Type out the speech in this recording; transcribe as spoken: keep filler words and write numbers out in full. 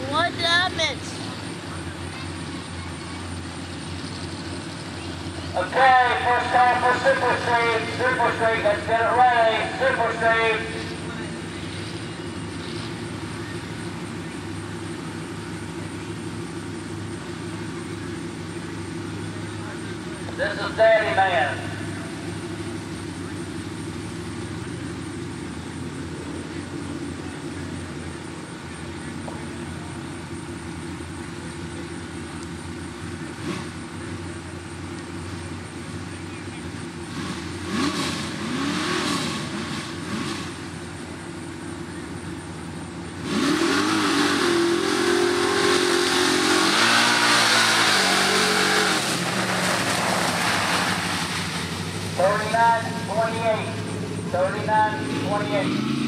What damage? Okay, first call for Super Street. Super Street, let's get it ready. Super Street. This is Daddy Man. thirty-nine twenty-eight. thirty-nine twenty-eight.